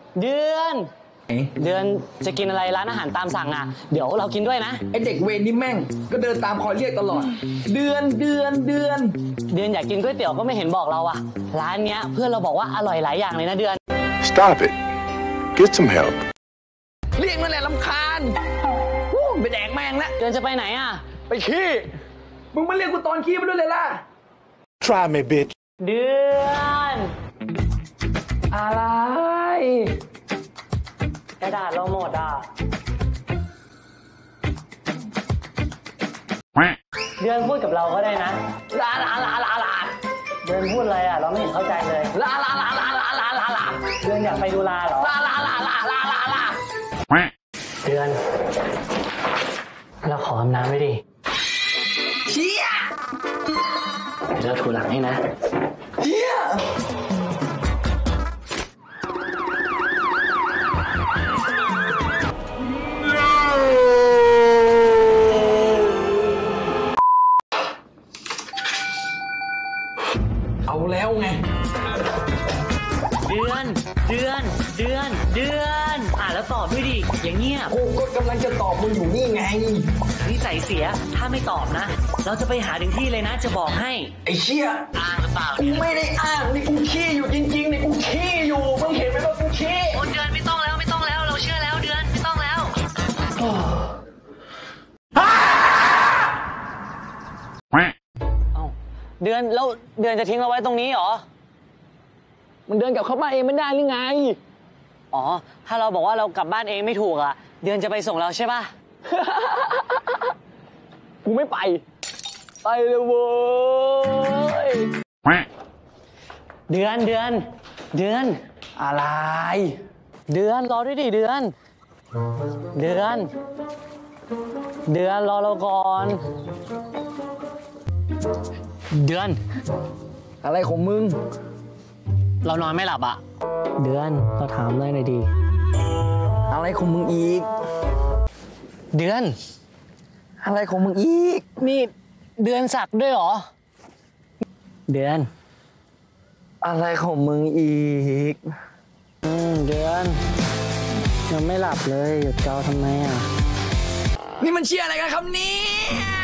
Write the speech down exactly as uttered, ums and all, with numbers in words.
เดือนเดือนจะกินอะไรร้านอาหารตามสั่งอ่ะเดี๋ยวเรากินด้วยนะไอเด็กเวรนี่แม่งก็เดินตามคอยเรียกตลอดเดือนเดือนเดือนเดือนอยากกินก๋วยเตี๋ยวก็ไม่เห็นบอกเราอ่ะร้านเนี้ยเพื่อนเราบอกว่าอร่อยหลายอย่างเลยนะเดือน Stop it get some help เรียกนั่นแหละรำคาญวู้ไปแดกแม่งแล้วเดือนจะไปไหนอ่ะไปขี้มึงมาเรียกกูตอนขี้มาด้วยเลยล่ะ Try me bitch เดือนอะไรกระดาษเราหมดอ่ะเดือนพูดกับเราก็ได้นะลาลาลาลาลาเดือนพูดอะไรอ่ะเราไม่เห็นเข้าใจเลยลาลาลาลาลาลาลาลาเดือนอยากไปดูลาเหรอลาลาลาลาลาลาลาเดือนเราขออาบน้ำไม่ดิเชี่ยเดี๋ยวเราถูหลังให้นะเชี่ยเอาแล้วไงเดือนเดือนเดือนเดือนอ่านแล้วตอบด้วยดิอย่างเงี้ยกูก็กำลังจะตอบมึงอยู่นี่ไงนิสัยเสียถ้าไม่ตอบนะเราจะไปหาถึงที่เลยนะจะบอกให้ไอ้เชี่ยอ้างหรือเปล่ากูไม่ได้อ้างนี่กูขี้อยู่จริงๆนี่กูขี้อยู่มึงเห็นไหมว่ากูขี้โอ้เดือนไม่ต้องแล้วไม่ต้องแล้วเราเชื่อแล้วเดือนไม่ต้องแล้วเดือนแล้วเดือนจะทิ้งเราไว้ตรงนี้เหรอมันเดินกลับเข้ามาเองไม่ได้หรือไงอ๋อถ้าเราบอกว่าเรากลับบ้านเองไม่ถูกอ่ะเดือนจะไปส่งเราใช่ป่ะกูไม่ไปไปเลยเว้ยเดือนเดือนเดือนอะไรเดือนรอด้วยดิเดือนเดือนเดือนรอเราก่อนเดือนอะไรของมึงเรานอนไม่หลับอ่ะเดือนเราถามเลยหน่อยดีอะไรของมึงอีกเดือนอะไรของมึงอีกนี่เดือนสักด้วยเหรอเดือนอะไรของมึงอีกอืมเดือนยังไม่หลับเลยหยุดเกาทำไมอ่ะนี่มันเชี่ยอะไรกันครับเนี่ย